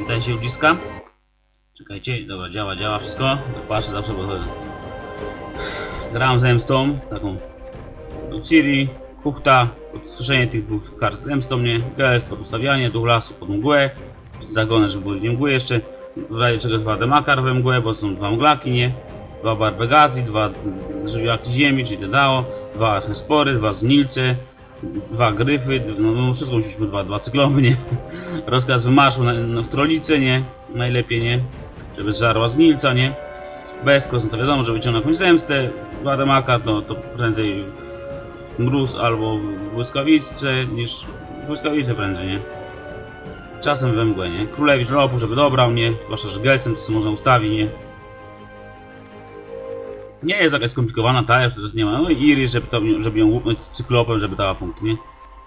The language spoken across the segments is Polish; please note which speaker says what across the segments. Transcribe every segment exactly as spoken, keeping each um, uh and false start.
Speaker 1: Witaj się ludziska. Czekajcie, dobra, działa, działa wszystko. Patrzę zawsze, bo gram zemstą, taką Ciri, Kuchta, odstraszenie tych dwóch kart zemstą mnie, Gels pod ustawianie, duch lasu pod mgłę, zagonę, żeby były nie mgły jeszcze, w razie czego dwa demakar we mgłę, bo są dwa mglaki, nie? Dwa barbegazji, dwa żywiołaki ziemi, czyli te dało, dwa archespory, dwa zgnilce, dwa gryfy, no, no wszystko musi być dwa, dwa cyklopy, nie? Rozkaz wymarszu na, na, w trolicę, nie? Najlepiej, nie? Żeby zżarła zgnilca, nie? Bezkos, no to wiadomo, że wyciągnął jakąś zemstę, dwa demaka to, to prędzej mróz albo błyskawice niż błyskawice prędzej, nie? Czasem we mgłę, nie? Królewicz lopu, żeby dobrał, nie? Zwłaszcza, że Gelsem to co można ustawić, nie? Nie jest jakaś skomplikowana talia, że teraz nie ma. No i Iris, żeby, to, żeby ją łupnąć cyklopem, żeby dała punkt, nie?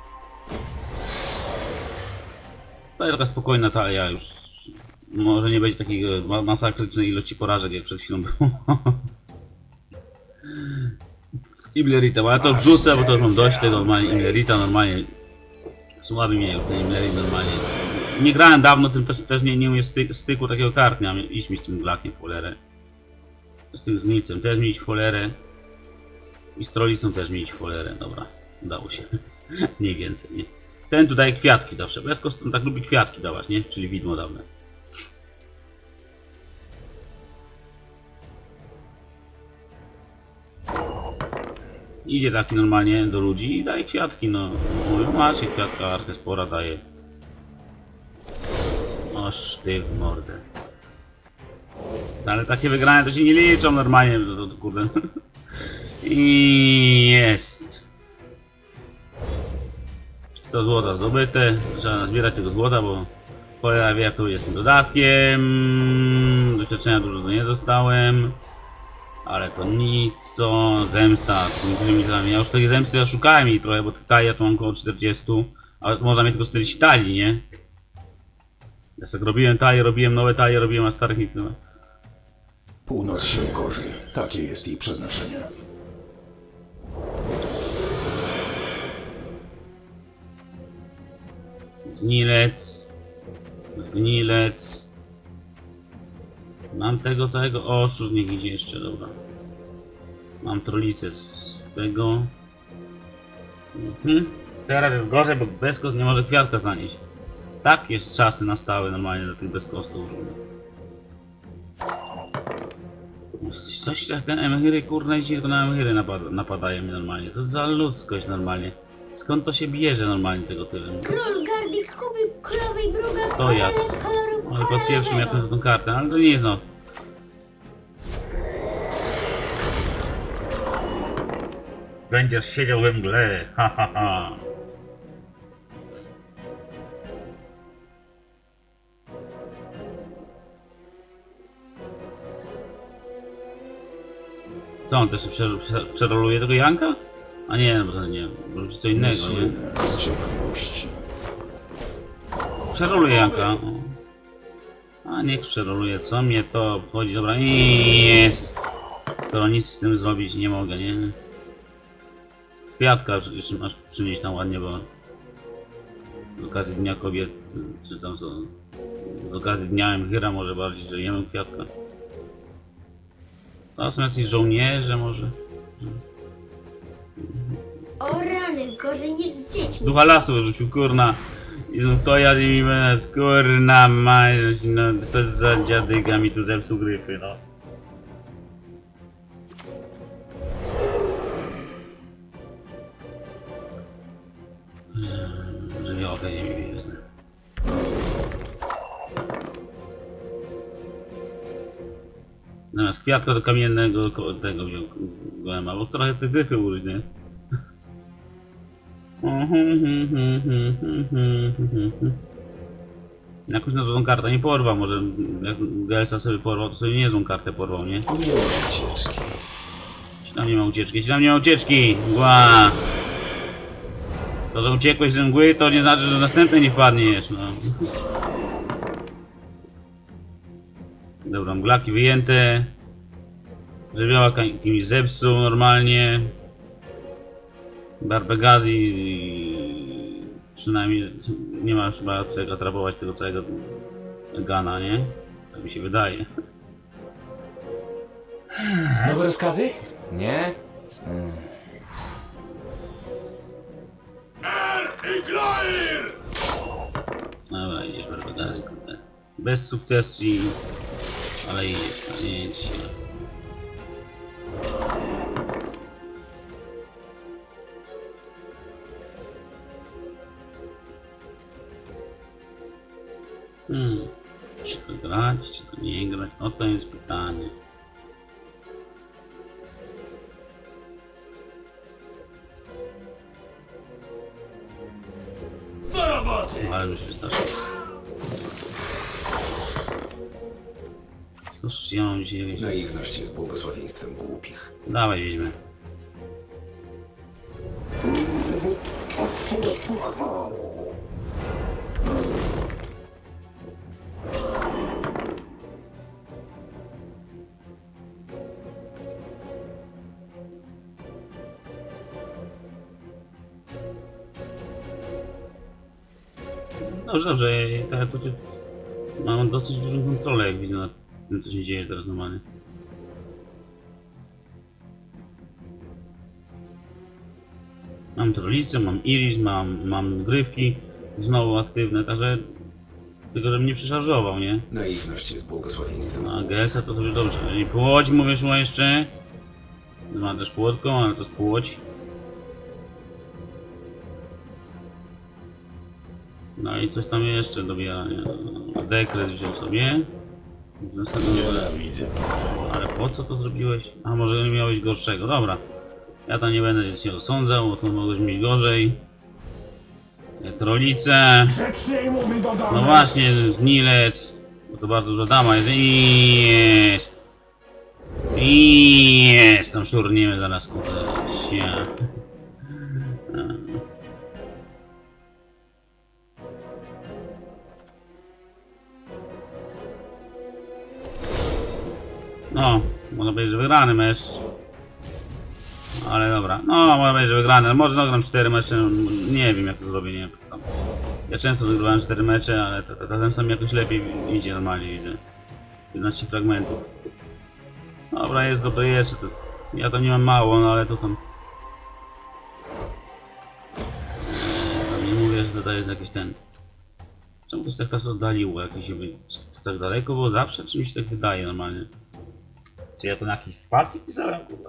Speaker 1: To jest taka spokojna talia już. Może nie będzie takiej masakrycznej ilości porażek jak przed chwilą było. Z Imlerita, bo ja to wrzucę, bo to już mam dość tego normalnie Imlerita, normalnie. Słaby mnie ten Imlerit normalnie. Nie grałem dawno, tym też, też nie, nie umiem styk, styku takiego kart, nie mam iść mi z tym glakiem w cholerę. Z tym znicem też mieć w cholerę. I z trolicą też mieć w cholerę. Dobra, udało się. Mniej więcej, nie? Ten tu daje kwiatki zawsze. Bezkos tak lubi kwiatki dawać, nie? Czyli widmo dawne. Idzie taki normalnie do ludzi i daje kwiatki, no. Mówię, macie kwiatka, archespora daje. O, sztyw w mordę. Ale takie wygrane to się nie liczą normalnie, to, to kurde. I jest. sto złota zdobyte. Trzeba zbierać tego złota, bo cholera wie jak to jest z tym dodatkiem. Doświadczenia dużo nie dostałem. Ale to nic, co zemsta. Ja już tej zemsty ja szukałem jej trochę, bo tutaj ja tu mam około czterdziestu. Ale można mieć tylko czterdzieści talii, nie? Ja tak robiłem talie, robiłem nowe talie, robiłem, a starych nie tyle.
Speaker 2: Północ się korzy. Takie jest jej przeznaczenie.
Speaker 1: Zgnilec. Zgnilec. Mam tego całego. O, szuz niech idzie jeszcze, dobra. Mam trolicę z tego. Mhm. Teraz jest gorzej, bo bezkos nie może kwiatka zanieść. Tak jest czasy na stałe normalnie dla tych bezkostów. Coś tak ten emchyry, kurna, i tylko na emchyry napad napadają mi normalnie. To za ludzkość normalnie. Skąd to się bierze normalnie tego tyle?
Speaker 3: Król Gardik kupił królowej bruga
Speaker 1: To ja. Ale pod pierwszym ja tą kartę, ale to nie jest no. Będziesz siedział we mgle, ha ha ha. Co on też przer przer przeroluje tego Janka? A nie, no to nie, może co innego, nie?
Speaker 2: Z cierpliwości.
Speaker 1: Przeroluje Janka. O. A niech przeroluje, co mnie to obchodzi, dobra, i jest. Skoro nic z tym zrobić nie mogę, nie? Kwiatka jeszcze masz przynieść tam ładnie, bo z okazji Dnia Kobiet, czy tam co, z okazji Dnia Emchyra może bardziej, że jemy kwiatka. To są jacyś żołnierze może?
Speaker 3: O rany, gorzej niż z dziećmi.
Speaker 1: Ducha lasu wyrzucił, kurna. I no to ja nie wiem, kurna mać, no to za dziadyga mi tu zepsuł gryfy, no. Żywiołka ziemi gwiezdne. Zamiast kwiatka do kamiennego tego wziął golema, bo trochę tych gryfy użyć, nie? Jakąś na złą kartę nie porwał, może jak Gelsa sobie porwał, to sobie niezłą kartę porwał, nie?
Speaker 2: Nie ma ucieczki.
Speaker 1: Jeśli tam nie ma ucieczki, jeśli tam nie ma ucieczki! Ła! To, że uciekłeś z mgły, to nie znaczy, że następnej nie wpadniesz, no. Dobra, mglaki wyjęte. Żywioła kimś zepsuł normalnie. Barbegazi przynajmniej nie ma chyba czego atrapować tego całego Gana, nie? Tak mi się wydaje.
Speaker 4: Nowe rozkazy? Nie?
Speaker 1: Dobra, idziesz Berbegazi. Bez sukcesji, ale idziesz, no nie jedź się. Hmm, czy to grać, czy to nie grać? Oto jest pytanie.
Speaker 2: Do roboty!
Speaker 1: Ale już wystarczy. Cóż, ja mam dzisiaj jakieś...
Speaker 2: Naiwność jest błogosławieństwem głupich.
Speaker 1: Dawaj, wiedźmy. Dobrze, dobrze, tak jak to czy... mam dosyć dużą kontrolę, jak widzę nad tym, co się dzieje teraz normalnie. Mam Trolicę, mam Iris, mam, mam Gryfki znowu aktywne, także tylko żebym nie przeszarżował, nie?
Speaker 2: Naiwność jest błogosławieństwem
Speaker 1: A
Speaker 2: głupich.
Speaker 1: G S a to sobie dobrze. I płodź mu wyszła jeszcze. Ma też płotką, ale to jest płodź. No i coś tam jeszcze dobiera, nie? Dekret wziął sobie. Następnie...
Speaker 2: Widzę.
Speaker 1: Ale po co to zrobiłeś? A może nie miałeś gorszego? Dobra. Ja tam nie będę cię osądzał, bo to mogłeś mieć gorzej. Trolice. No właśnie, Nilec. Bo to bardzo duża dama jest. I jest. I jest. Tam szurniemy zaraz, kurde. Się. No, można powiedzieć, że wygrany mecz. Ale dobra, no można powiedzieć, że wygrany. Może nagram cztery mecze, nie wiem jak to zrobię, nie wiem. Ja często wygrywałem cztery mecze, ale to, to, to, to jakoś lepiej idzie normalnie, widzę. jedenaście fragmentów. Dobra, jest dobre jeszcze. To, ja tam nie mam mało, no ale to tam... Eee, nie mówię, że tutaj jest jakiś ten... Czemu to się tak teraz oddaliło? Jakieś, czy tak daleko było zawsze, czy mi się tak wydaje normalnie? Czy ja to na jakiejś spacji pisałem, kurwa?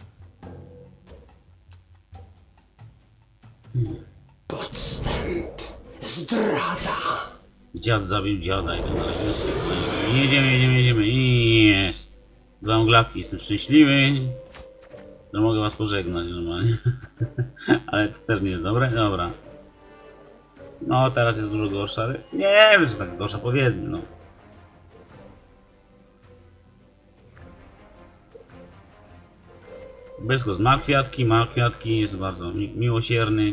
Speaker 1: Hmm.
Speaker 2: Podstęp. Zdrada.
Speaker 1: Dziad zabił dziada i tak dalej. Jedziemy, jedziemy, jedziemy. I jest. Dwa glawki, jestem szczęśliwy. że mogę was pożegnać normalnie. Ale to też nie jest dobre. Dobra. No teraz jest dużo gorsza, ale nie wiem, że tak gorsza, powiedzmy, no. Beskos ma kwiatki, ma kwiatki, jest bardzo mi miłosierny.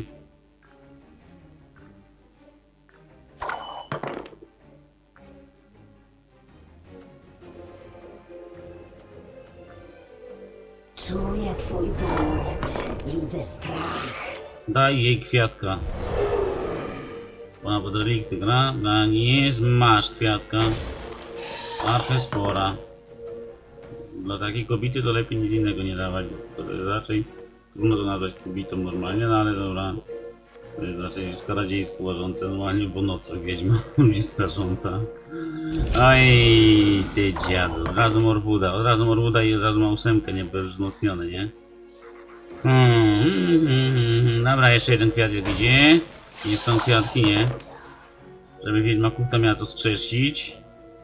Speaker 5: Czuję twój ból, widzę strach.
Speaker 1: Daj jej kwiatka. Ona pod relikty gra, dla niej jest, masz kwiatka. Archę spora. Dla takiej kobiety to lepiej nic innego nie dawać, bo to jest raczej trudno to nazwać kobietą normalnie, no ale dobra. To jest raczej skaradziejstwo łażące normalnie po nocach wiedźma, ludzi strasząca. Oj, ty dziadu, od razu Morwuda, od razu Morwuda i od razu ma ósemkę, nie wzmocnione, nie? Hmm, hmm, hmm, hmm. Dobra, jeszcze jeden kwiatek idzie. Nie są kwiatki, nie? Żeby wiedźma kuchta miała co strzesić.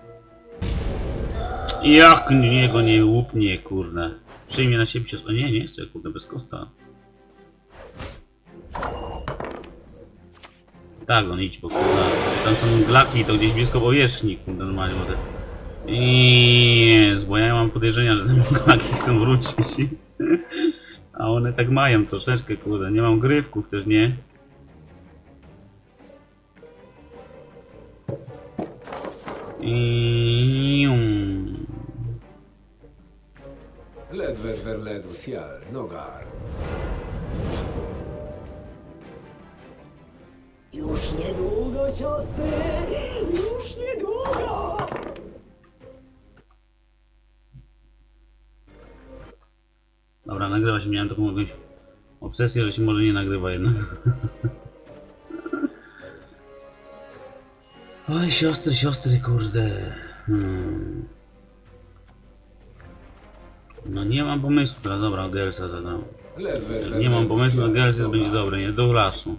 Speaker 1: Jak niego nie łupnie, kurde. Przyjmie na siebie cios. O nie, nie chcę, kurde, bez kosta. Tak, on idź, bo kurde. Tam są glaki, to gdzieś blisko powierzchni, kurde, normalnie, bo te... Jest, bo ja mam podejrzenia, że te glaki chcą wrócić. A one tak mają troszeczkę, kurde. Nie mam grywków też, nie? I...
Speaker 2: Ledwer verledus jal, nogar.
Speaker 5: Już niedługo, siostry, już niedługo.
Speaker 1: Dobra, nagrywa się, miałem taką jakąś obsesję, że się może nie nagrywa jednak. Oj, siostry, siostry, kurde. Hmm. No nie mam pomysłu teraz, dobra, Gelsa zadam. Nie mam pomysłu, na Gelsa będzie dobre, nie? Do lasu.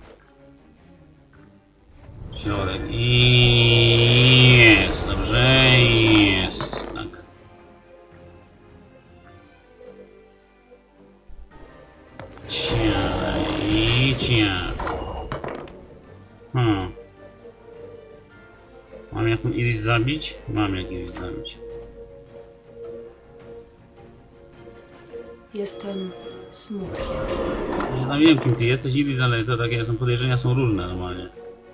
Speaker 1: Środek i jest, dobrze, jest, tak. Cia i cia. Hmm. Mam jak Iris zabić? Mam jak Iris zabić.
Speaker 6: Jestem smutkiem.
Speaker 1: Ja tam wiem kim ty jesteś Iris, ale to takie są podejrzenia są różne normalnie.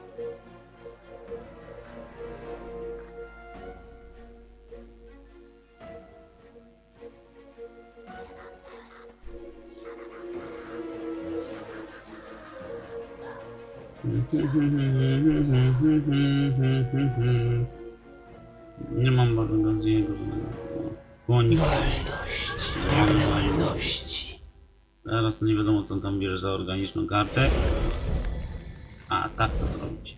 Speaker 1: Nie mam bardzo z jego żadnego. Konik.
Speaker 4: Wolność. Pragnę wolności.
Speaker 1: Teraz to nie wiadomo co on tam bierze za organiczną kartę. A, tak to zrobić.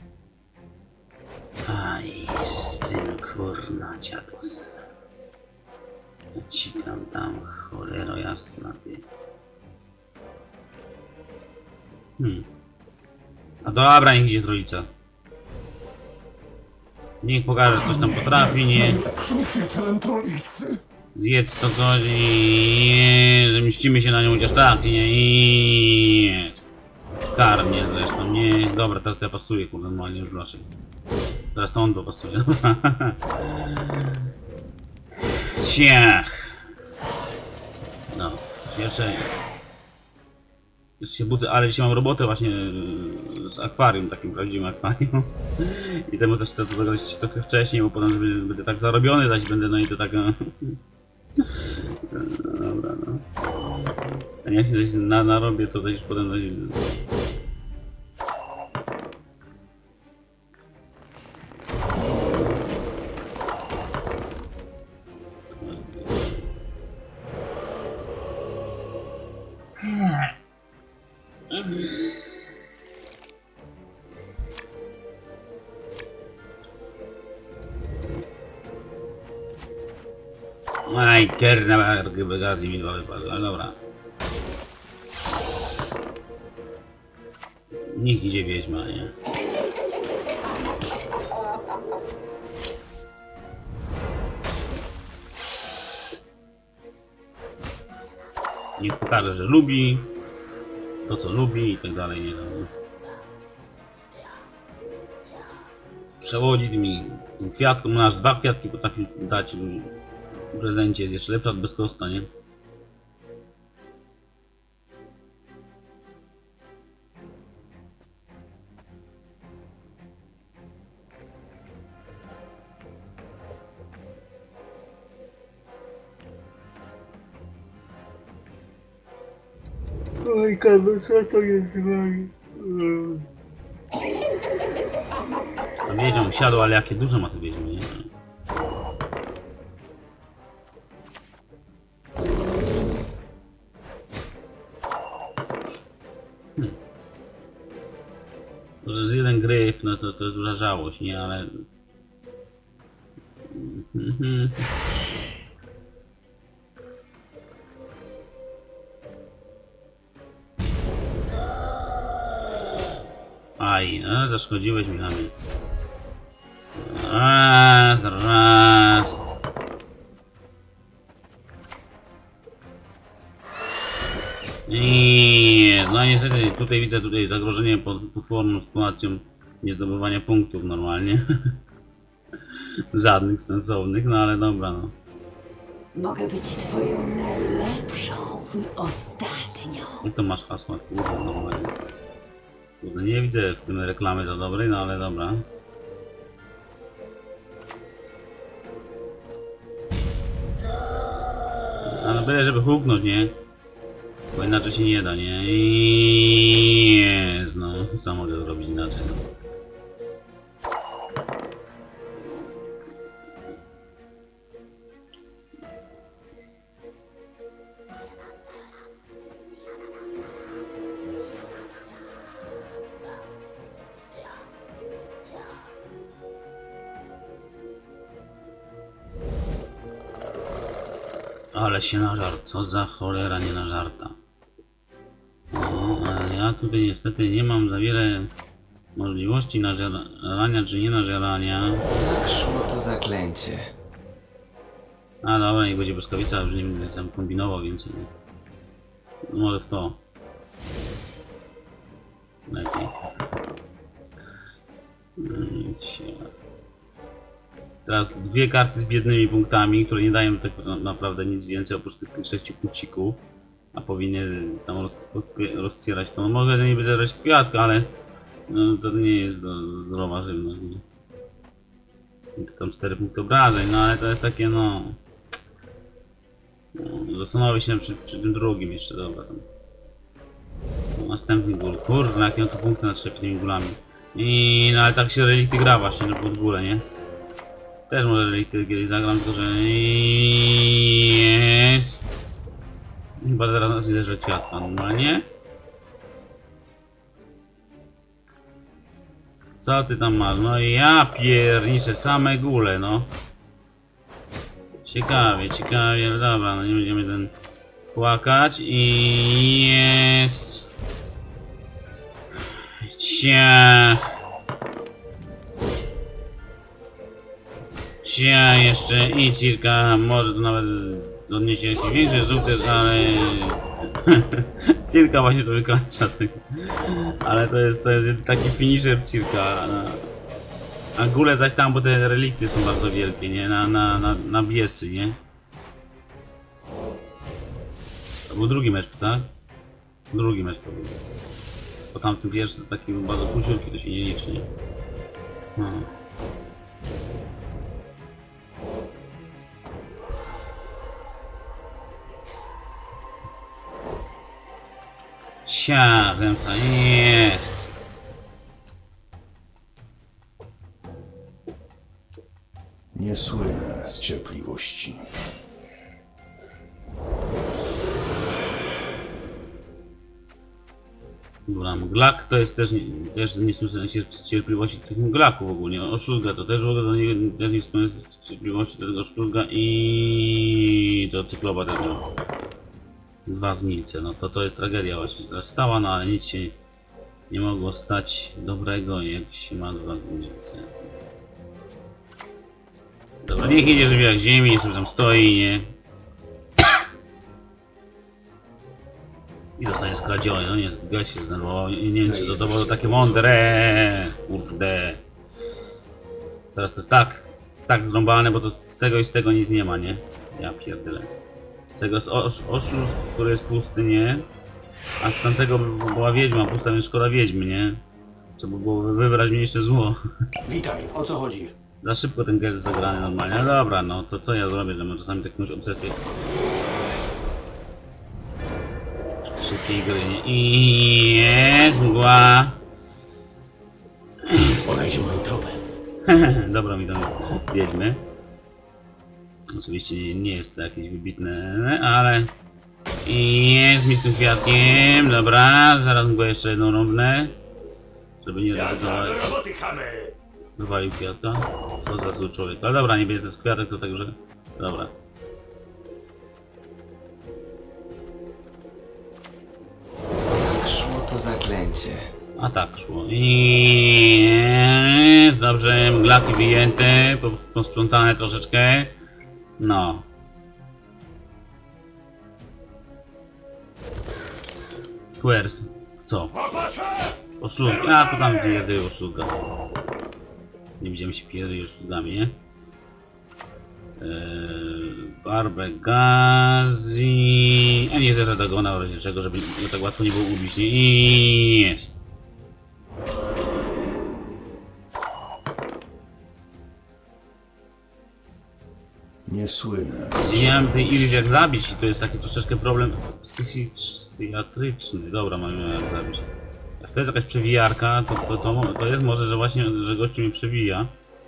Speaker 1: Aj, z tym kurna dziados. Ja ci tam tam, cholero jasna ty. Hmm. A dobra, niech idzie trójca. Niech pokaże, coś tam potrafi, nie?
Speaker 2: Przyjacielem Trójcy.
Speaker 1: Zjedz to coś i że mścimy się na nią chociaż tak, nie? I karm mnie zresztą, nie? Dobra, teraz to ja pasuję, kurde, normalnie już raczej. Teraz to on to pasuje. Ciach. No, jeszcze... Jeszcze się budzę, ale dzisiaj mam robotę właśnie z akwarium, takim prawdziwym akwarium. I temu też chcę to dograć trochę wcześniej, bo potem będę, będę tak zarobiony, zaś będę, no i to tak... No, dobra, no. A jak się coś na, narobię, to też potem... No, Aj, kerna, gaz mi dwa wypadły, ale dobra. Niech idzie wiedźma, nie? Niech pokaże, że lubi to, co lubi i tak dalej, nie wiem. Przewodzi tymi tym kwiatkom, no aż dwa kwiatki potrafi dać w prezencie, jest jeszcze lepsza od bezkosta, nie? Oj, Karol, co to jest z wami? A wiedzią, siadło, ale jakie duże ma to wiedźmy, nie? Hmm. To, że jest jeden gryf, no to, to jest duża żałość, nie? Ale... Mhm. Aj, no, zaszkodziłeś mi, Hamil. Raz, raz. I no niestety tutaj widzę tutaj zagrożenie pod potworną sytuacją niezdobywania punktów normalnie. Żadnych sensownych, no ale dobra, no.
Speaker 5: Mogę być twoją najlepszą i ostatnią.
Speaker 1: I to masz hasła, kurde, normalnie. Kurde, nie widzę w tym reklamy za dobrej, no ale dobra. Ale byle żeby huknąć, nie? Bo inaczej się nie da, nie? I jest, no, co mogę zrobić inaczej? No. Ale się nażar, co za cholera nie nażarta. No, ale ja tutaj niestety nie mam za wiele możliwości nażerania czy nie nażerania.
Speaker 4: Jak szło to zaklęcie?
Speaker 1: A dobra, niech będzie błyskawica, już nie będę tam kombinował więcej. No, może w to. Lepiej. Teraz dwie karty z biednymi punktami, które nie dają tak naprawdę nic więcej oprócz tych sześciu kucików. A powinien tam roz, rozcierać to. No mogę nie będzie brać kwiatka, ale no, to nie jest do, zdrowa żywność. Nie? To tam cztery punkty obrażeń, no ale to jest takie no... no zastanowię się przy, przy tym drugim jeszcze, dobra. Tam. No, następny gól. Kurde, jakie on to punkty na tymi gólami. I no ale tak się relikty gra właśnie, no pod górę, nie? Też może relikty kiedyś zagram, tylko że... Jest. Chyba teraz widzę, że kwiatka normalnie. Co ty tam masz? No i ja pierniczę, same góle, no. Ciekawie, ciekawie, no dobra, no nie będziemy ten płakać i jest. Ciach. Ciach jeszcze i cirka, może to nawet odniesie jakiś większy sukces, ale cirka właśnie to wykończa. Ale to jest, to jest taki finisher cirka. A góle zaś tam, bo te relikty są bardzo wielkie, nie? Na, na, na, na biesy, nie? To był drugi mecz, tak? Drugi mecz to był. Po tamtym pierwszy to taki bardzo króciutki, to się nie liczy, nie? No. Sia, zemsta, jest!
Speaker 2: Nie słynę z cierpliwości.
Speaker 1: Dobra, mglak to jest też, nie, też nie słyszę cierpliwości tych mglaków ogólnie. Oszulga to też w ogóle to nie, też nie wspomnę cierpliwości tego szturga i to cyklopa tego. Dwa zmilce, no to to jest tragedia właśnie teraz stała, no ale nic się nie mogło stać dobrego, jak się ma dwa zmilce. Dobra, niech idzie żeby jak ziemi, sobie tam stoi, nie? I dostanie skradziony, no nie, gość się zdenerwował, nie, nie wiem czy to, to było takie mądre, kurde. Teraz to jest tak, tak zrąbane, bo to z tego i z tego nic nie ma, nie? Ja pierdolę. Z tego jest osz, oszust, który jest pusty, nie? A z tamtego była wiedźma pusta, więc szkoda wiedźmy, nie? Trzeba było wybrać mniejsze zło.
Speaker 2: Witaj, o co chodzi?
Speaker 1: Za szybko ten gest zagrany normalnie, no dobra, no to co ja zrobię, że mam czasami jakąś obsesję. Szybkiej gry, nie? I jest mgła.
Speaker 2: Podajcie moim tropem.
Speaker 1: Dobra mi tam wiedźmy. Oczywiście nie, nie jest to jakieś wybitne, ale... I jest mi z tym kwiatkiem, dobra, zaraz go jeszcze jedną rąbnę. Żeby nie ryzykować. Wywalił kwiatka. Co za zły człowiek. Ale dobra, nie będzie to z kwiatek, to także... Dobra.
Speaker 4: Jak szło to zaklęcie?
Speaker 1: A tak szło. I jest dobrze, mglaki wyjęte, posprzątane troszeczkę. No. Squares. Co? Oszulka. A to tam pierdolę oszulka. Nie widziałem się pierdolę oszulkami, nie? Eee, Barbę Gazi. A nie zjeżdżę tego na razie czego, żeby tak łatwo nie było ubić. Nie? I jest.
Speaker 2: Nie słynę.
Speaker 1: Nie mam tej Iris jak zabić i to jest taki troszeczkę problem psychiatryczny. Dobra, mamy jak zabić. Jak to jest jakaś przewijarka, to, to, to, to jest może, że właśnie, że gościu mnie przewija.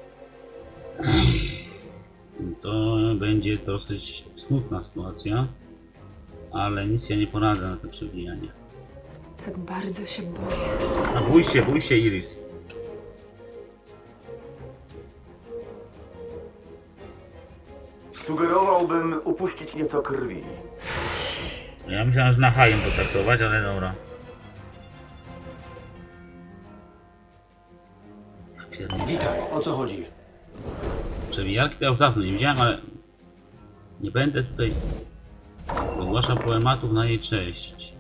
Speaker 1: To będzie dosyć smutna sytuacja. Ale nic ja nie poradzę na to przewijanie.
Speaker 6: Tak bardzo się boję.
Speaker 1: A bój się, bój się Iris.
Speaker 7: Sugerowałbym upuścić nieco krwi.
Speaker 1: Ja myślałem, że na hajem potraktować, ale dobra.
Speaker 2: Witaj, o co chodzi?
Speaker 1: Przewijarki to ja już dawno nie widziałem, ale nie będę tutaj wygłaszał poematów na jej cześć.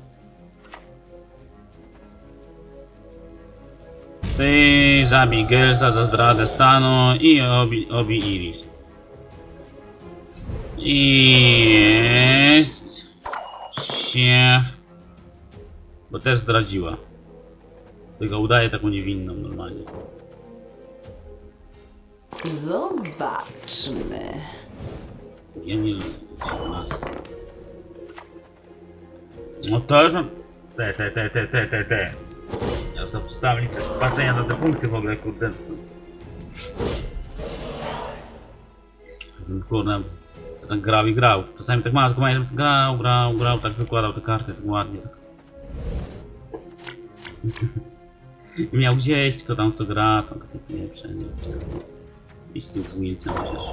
Speaker 1: Ty zabij Gelsa za zdradę stanu i obi, obi Iris. I jest się, bo też zdradziła. Tylko udaje taką niewinną normalnie.
Speaker 5: Zobaczmy.
Speaker 1: Ja nie... No to już mam... Te, te, te, te, te, te, te. Ja już przestałem liczyć patrzenia na te punkty w ogóle, kurde. Kurde, co tak grał i grał. Czasami tak mało, tylko mało, grał, grał, grał, tak wykładał te karty, tak ładnie. Tak. I miał gdzieś, kto tam co gra, tam takie pieprze, nie wiem. I z tym zmielcem przecież.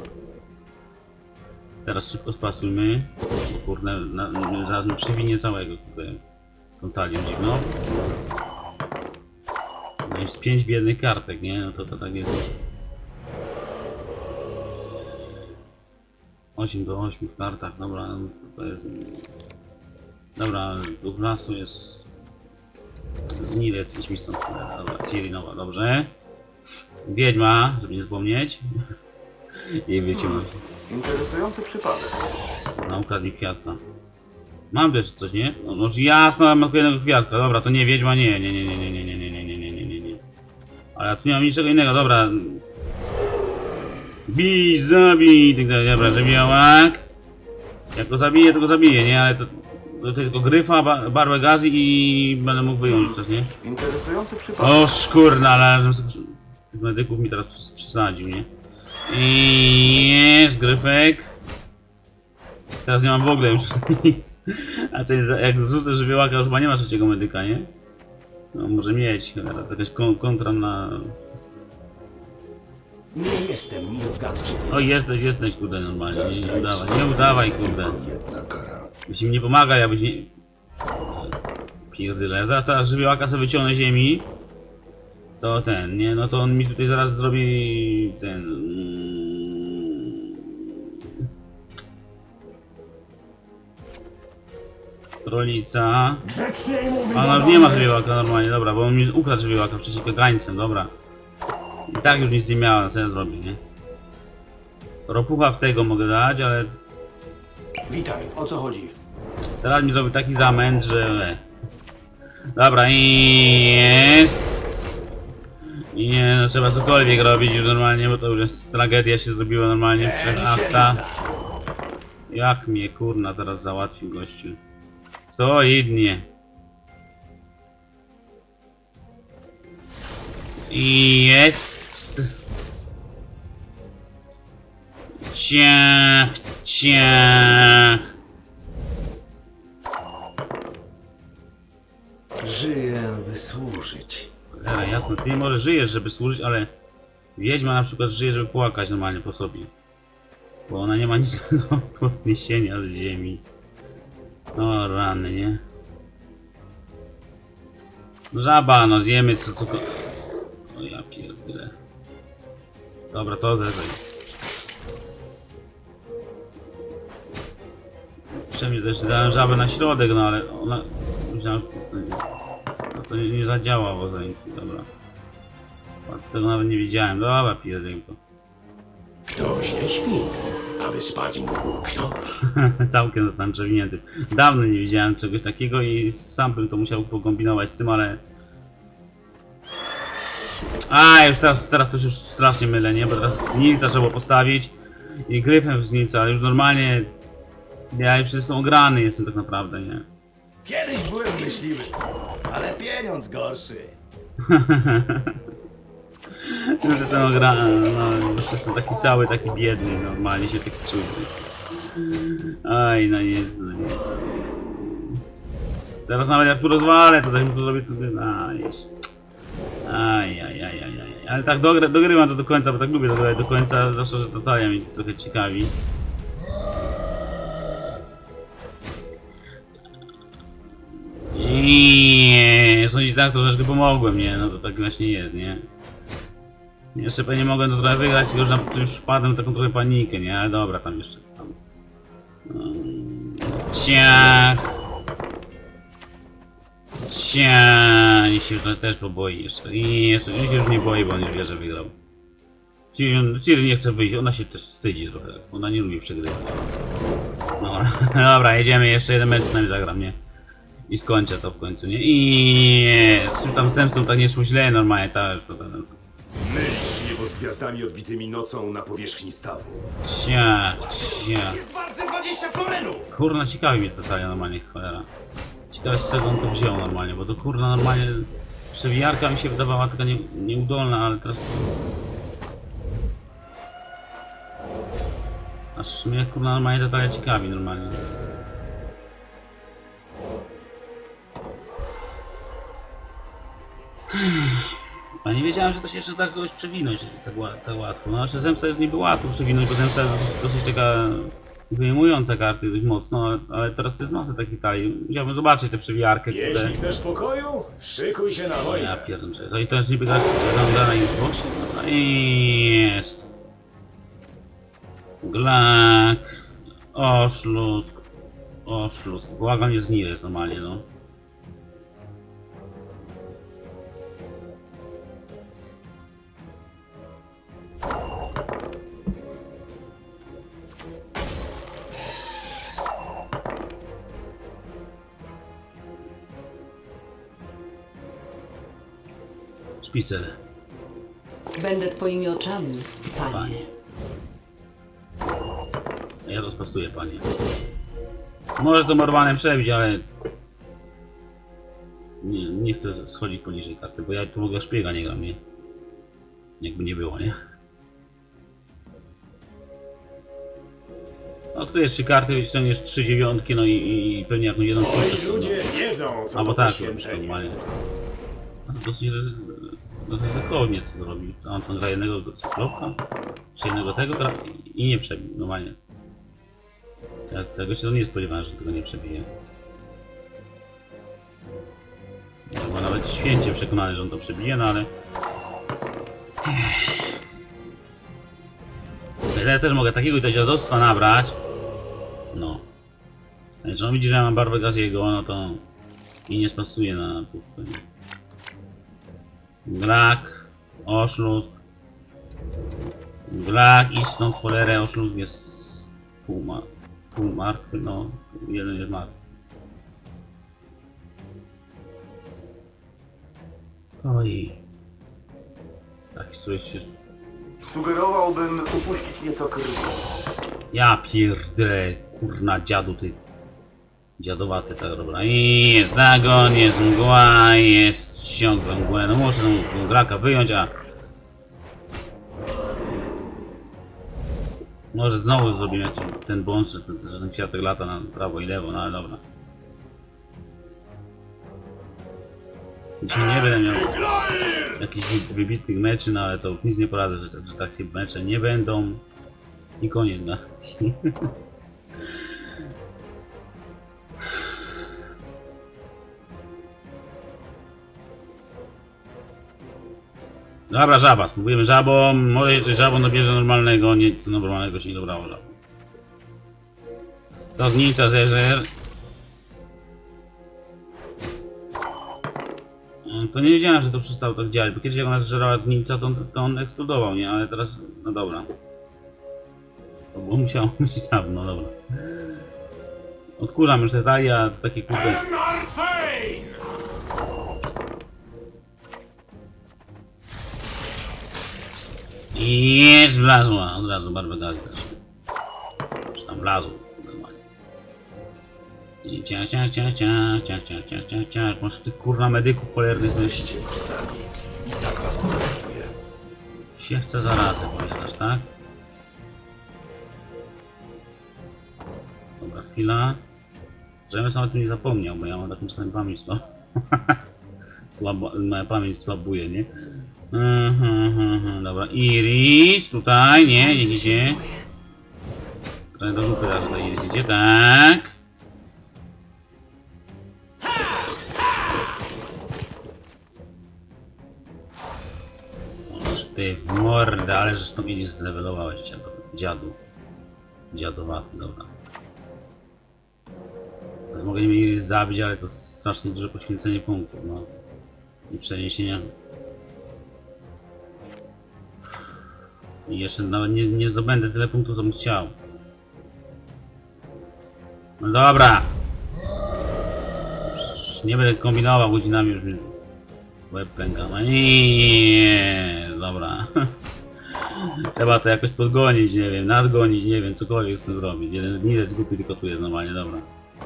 Speaker 1: Teraz szybko spasujmy, bo kurde, na, na, zaraz mi przewinie całego kurde tą talię dziwną. No jest pięć biednych kartek, nie? No to to tak jest. osiem do ośmiu w kartach, dobra, no to jest... Dobra, duch lasu jest... Zgnilec, idź mi stąd, dobra, Cyrinowa, dobrze. Wiedźma, żeby nie zapomnieć. I wyciągnąć.
Speaker 7: Interesujący przypadek.
Speaker 1: No, ukradli kwiatka. Mam też coś, nie? No, no jasno, mam tylko jednego kwiatka. Dobra, to nie wiedźma, nie, nie, nie, nie, nie, nie, nie, nie, nie, nie, nie, nie, nie, nie. Ale ja tu nie mam niczego innego, dobra. Bij, zabij, tak dalej, dobra, żywiołak. Jak go zabiję, to go zabiję, nie? Ale to, to tylko gryfa, ba, barwę gazi i będę mógł wyjąć już też, nie?
Speaker 7: Interesujący przypadek.
Speaker 1: O szkurna, ale żebym sobie tych medyków mi teraz przesadził, nie? I jest gryfek. Teraz nie mam w ogóle już nic. A czyli jak zrzucę żywiołaka, już chyba nie ma trzeciego medyka, nie? No może mieć, teraz jakaś kon kontra na...
Speaker 2: Nie jestem Nilfgaardczykiem.
Speaker 1: O jesteś, jesteś kurde normalnie, nie, nie
Speaker 2: Zdrajcy.
Speaker 1: udawaj, nie udawaj kurde.
Speaker 2: Tylko jedna kara.
Speaker 1: Jeśli mi nie pomaga, ja byś nie... Pierdyle, teraz, teraz żywiołaka sobie wyciągnę ziemi. To ten, nie? No to on mi tutaj zaraz zrobi... ten... Trolica. A ona już nie ma żywiołaka normalnie, dobra, bo on mi ukradł żywiołaka wcześniej kagańcem, dobra. I tak już nic nie miałem, co ja zrobię, nie? Ropucha w tego mogę dać, ale
Speaker 2: Witaj, o co chodzi?
Speaker 1: teraz mi zrobił taki zamęt, że... Dobra, i jest... I nie, no trzeba cokolwiek robić już normalnie, bo to już jest tragedia się zrobiła normalnie w trzech aktach. Jak mnie kurna teraz załatwił gościu. Solidnie. I jest... Ciach, ciach.
Speaker 2: Żyję, by służyć.
Speaker 1: Cholera, jasno, ty może żyjesz, żeby służyć, ale wiedźma na przykład żyje, żeby płakać normalnie po sobie. Bo ona nie ma nic do podniesienia z ziemi. No rany, nie? No żaba, no zjemy co, co... O ja pierdolę. Dobra, to zezaj. Przynajmniej też dałem żabę na środek, no ale ona... Myślałem, no to nie, nie zadziałało za nim, dobra. Tego nawet nie widziałem, dobra, pierdolę to.
Speaker 2: Ktoś nie śpi, aby spać mógł ktoś.
Speaker 1: Całkiem zostałem przewinięty. Dawno nie widziałem czegoś takiego i sam bym to musiał pokombinować z tym, ale... A już teraz, teraz to już strasznie mylę, nie? Bo teraz zgnilca trzeba postawić i gryfem w zgnilca, ale już normalnie... Ja już jestem ograny, jestem tak naprawdę, nie?
Speaker 8: Kiedyś byłem myśliwy, ale pieniądz gorszy.
Speaker 1: Już jestem ograny, no, już jestem taki cały, taki biedny, normalnie się taki czuję. Aj, no nic, no nie. Teraz nawet jak tu rozwalę, to zanim tu zrobię, to... Aj, aj, aj, aj, aj, aj. Ale tak dogry, dogrywam to do końca, bo tak lubię dogrywać do końca, zwłaszcza, że to talia mnie trochę ciekawi. I sądzić tak, to troszeczkę pomogłem, nie? No to tak właśnie jest, nie? Jeszcze pewnie mogłem to trochę wygrać, tylko że na- już wpadłem w taką trochę panikę, nie? Ale dobra, tam jeszcze tam. Um, ciach. Ciach. Niech się już też poboi jeszcze. I jeszcze niech się już nie boi, bo on już wie, że wygrał. Ciri Ciri nie chce wyjść, ona się też wstydzi trochę. Ona nie lubi przegrywać. Dobra, dobra, jedziemy, jeszcze jeden mecz z nami zagram, nie? I skończę to w końcu, nie? I jest. Już tam zemstą tak nie szło źle normalnie, tak, to, to, to, to.
Speaker 2: Mylisz niebo z gwiazdami odbitymi nocą na powierzchni stawu.
Speaker 1: Ciach, ciach.
Speaker 8: Jest bardzo dwadzieścia florenów!
Speaker 1: Kurna, ciekawi mnie to talia normalnie, cholera. Ciekawe z czego on to wziął normalnie, bo to kurna normalnie... Przewijarka mi się wydawała taka nie, nieudolna, ale teraz... Aż mnie kurna normalnie ta talia ciekawi normalnie. A nie wiedziałem, że to się jeszcze tak kogoś przewinąć tak, ła- tak łatwo. No, znaczy zemsta już nie było łatwo przewinąć, bo zemsta jest dosyć, dosyć taka wyjmująca karty dość mocno, ale, ale teraz to jest nosy takich talii. Chciałbym zobaczyć tę przewijarkę,
Speaker 2: Jeśli
Speaker 1: kurde.
Speaker 2: chcesz pokoju, szykuj się na
Speaker 1: Ja
Speaker 2: wojnę.
Speaker 1: pierdolę. To i to jest niby gra na Xboxie? Dobra, i jest. Glak. Oszlusk. Oszlusk. Błagam, nie zgnile jest normalnie, no. Szpicel.
Speaker 5: Będę twoimi oczami, panie.
Speaker 1: Panie. Ja to spastuję, panie. Może to Morwanem przebić, ale... Nie, nie chcę schodzić poniżej karty, bo ja tu w ogóle szpiega nie gram, nie? Jakby nie było, nie? No tu jest trzy karty, wyciągniesz trzy dziewiątki, no i, i, i pewnie jakąś jedną
Speaker 2: Moi
Speaker 1: czwórkę.
Speaker 2: ludzie wiedzą, co
Speaker 1: Albo
Speaker 2: to
Speaker 1: tak, robisz
Speaker 2: poświęcenie.
Speaker 1: normalnie. No to dosyć no to ryzykownie to zrobił. A on tam gra jednego cyklopka, czy jednego tego gra i nie przebił, normalnie. Ja tego się to nie spodziewałem, że tego nie przebije. Ja byłem nawet święcie przekonany, że on to przebije, no ale... Ja też mogę takiego i to dziadostwa nabrać. No. Znaczy, on widzi, że ja mam barwę Gaziego, no to... I nie spasuje na pustkę. Glak, oszluz. Glak, idź stąd w cholerę, oszluz jest pół, ma pół martwy, no. Jeden jest martwy. Oj. Taki strój się...
Speaker 7: Sugerowałbym upuścić nieco krwi.
Speaker 1: Ja pierdolę, kurna dziadu ty. Dziadowaty, tak dobra. I jest nagon, jest mgła, jest ciąg we mgłę. No muszę tą graka wyjąć, a... Może znowu zrobimy jakiś ten błąd, że ten, że ten kwiatek lata na prawo i lewo, no ale dobra. Dzisiaj nie będę miał jakichś wybitnych meczy, no ale to już nic nie poradzę, że, że takie mecze nie będą. I koniec, no. Dobra, żaba, spróbujemy żabą. Może coś żabą nabierze normalnego, nie co normalnego się nie dobrało żabą. To znicza zeżer. To nie wiedziałem, że to przestało tak działać, bo kiedyś jak ona zżerała znicza, to on, to on eksplodował, nie? Ale teraz, no dobra. To było musiało być dawno, dobra. Odkurzam już te talia, to takie kurde... I jest wlazła, od razu barwę gazu też. Już tam wlazł, normalnie. I ciach, ciach, ciach, ciach, ciach, ciach, ciach, ciach, ciach. Masz tych kurna medyków cholernych.
Speaker 2: Jesteście psami. I tak was potraktuję.
Speaker 1: Się chce zarazę, powiadasz, tak? Dobra, chwila. Żebym sam o tym nie zapomniał, bo ja mam taką samą pamięć, co? Słabo, moja pamięć słabuje, nie? Mhm, mhm, dobra, Iris, tutaj, nie, nie idzie. Trochę do grupy, że tutaj Iris idzie, tak. Ty w mordę, ale żeś to mnie nie zlewelowałeś, dziadu. Dziadu. Dziadowaty, dobra. Mogę mnie zabić, ale to strasznie duże poświęcenie punktów, no. I przeniesienia. I jeszcze nawet nie, nie zdobędę tyle punktów, co bym chciał. No dobra. Już nie będę kombinował godzinami, już mi łeb pęka. No nie, dobra. Trzeba to jakoś podgonić, nie wiem, nadgonić, nie wiem, cokolwiek z tym zrobić. Jeden gnilec głupi tylko tu jest normalnie, dobra.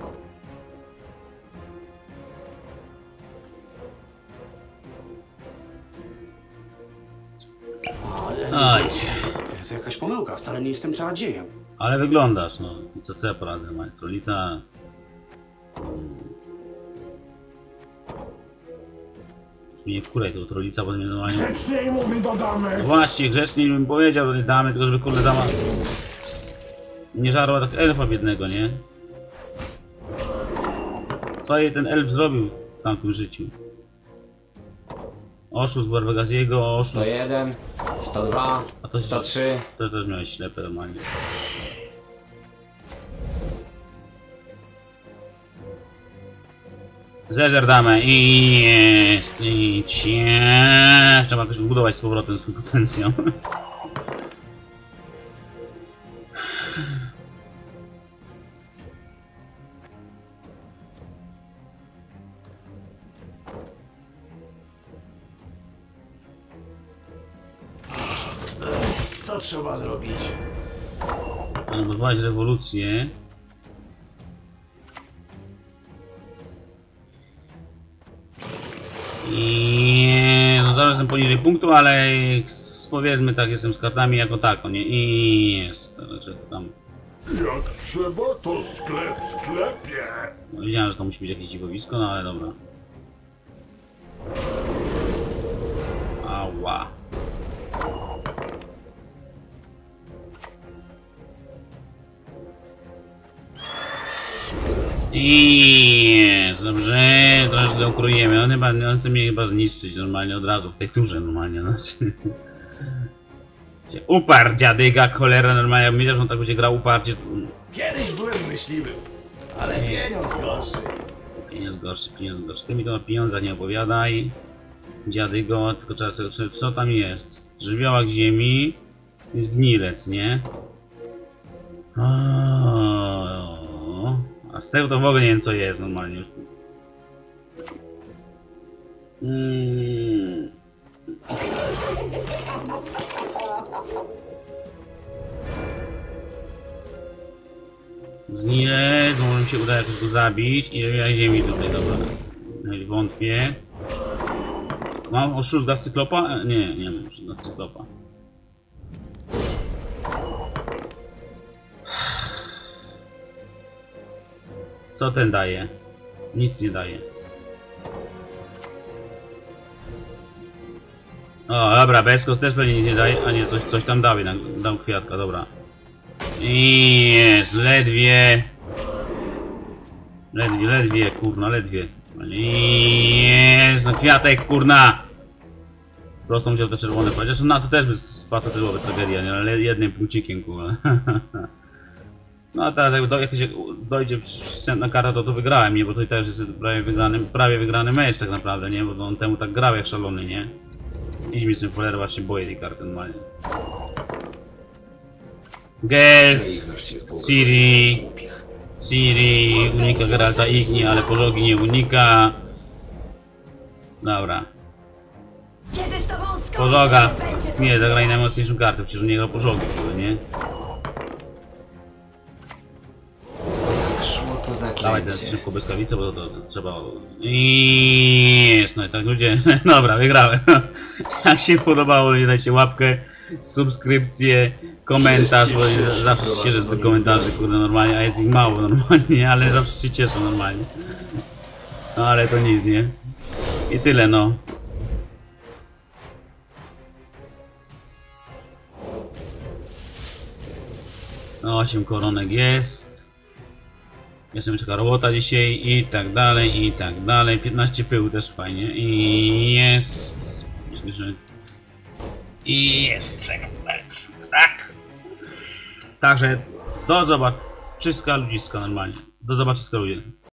Speaker 1: Aj.
Speaker 9: To jakaś pomyłka, wcale nie jestem czarodziejem.
Speaker 1: Ale wyglądasz, no. I co, co ja poradzę, ma królica. Nie wkuraj tego trolica, bo mnie normalnie...
Speaker 2: Grzeczniej mu dodamy!
Speaker 1: No właśnie, grzecznie bym powiedział, że nie damy, tylko żeby kurde dama... Nie żarła tak elfa biednego, nie? Co jej ten elf zrobił w tamtym życiu? Oszust Barbegaziego, oszust...
Speaker 4: sto jeden, sto dwa,
Speaker 1: A to
Speaker 4: sto trzy.
Speaker 1: To też miałeś ślepe normalnie. Zeżer damy i jest i cie. Trzeba jakoś budować z powrotem swój potencjał.
Speaker 9: Co trzeba zrobić?
Speaker 1: Budować rewolucję. I no zaraz jestem poniżej punktu, ale powiedzmy tak, jestem z kartami jako tako, nie? I jest, także to tam.
Speaker 2: Jak trzeba, to sklep w sklepie.
Speaker 1: No, wiedziałem, że to musi być jakieś dziwowisko, no ale dobra. Ała. I jest, dobrze, troszkę ukrojemy. On chyba, on chce mnie chyba zniszczyć normalnie od razu w tej turze normalnie. Znaczy. Uparł dziadyga, cholera normalnie. Ja bym wiedział, że on tak będzie grał uparcie.
Speaker 8: Kiedyś byłem myśliwym, ale pieniądz gorszy.
Speaker 1: Pieniądz gorszy, pieniądz gorszy. Ty mi to o pieniądzach nie opowiadaj. Dziadygo, tylko trzeba, co, co, co tam jest? Żywiołak ziemi. Jest gnilec, nie? O. A z tego to w ogóle nie wiem co jest normalnie. Mm. Zgnilę, to może mi się uda jakoś go zabić i ja ziemi tutaj, dobra. No wątpię. Mam oszustwa z cyklopa? Nie, nie mam oszustwa z cyklopa. Co ten daje? Nic nie daje. O, dobra, Beskos też pewnie nic nie daje. A nie, coś, coś tam dał jednak. Dał kwiatka, dobra. I jest, ledwie. Ledwie, ledwie, kurna, ledwie. I jest, no kwiatek, kurna. Prosto musiał te czerwone powiedzieć. No to też by spadła tyłowa tragedia, nie? Ale jednym punkcikiem, kurwa. No a teraz jak do, jak się dojdzie przystępna karta, to to wygrałem, nie? Bo to też jest prawie wygrany, prawie wygrany mecz tak naprawdę, nie? Bo on temu tak grał jak szalony, nie? Idź mi z tym polerę, właśnie boję tej karty normalnie. Gez, Ciri, Ciri, unika Geralta Igni, ale pożogi nie unika. Dobra. Pożoga. Nie, zagraj najmocniejszą kartę, przecież nie grał pożogi, nie?
Speaker 4: To
Speaker 1: dawaj teraz szybko błyskawicę, bo to, to, to trzeba... I jest, no i tak ludzie, dobra, wygrałem. Jak się podobało, dajcie łapkę, subskrypcję, komentarz, bo zawsze się cieszę z tych komentarzy, kurde, normalnie, a jest ich mało normalnie, ale zawsze się cieszę normalnie. No ale to nic, nie? I tyle, no. No, osiem koronek jest. Jeszcze mi czeka robota dzisiaj i tak dalej, i tak dalej. piętnaście pyłu też fajnie. I jest... Myślę, że... I jest checkpoint. Tak. Także do zobaczyska ludziska normalnie. Do zobaczyska ludzie.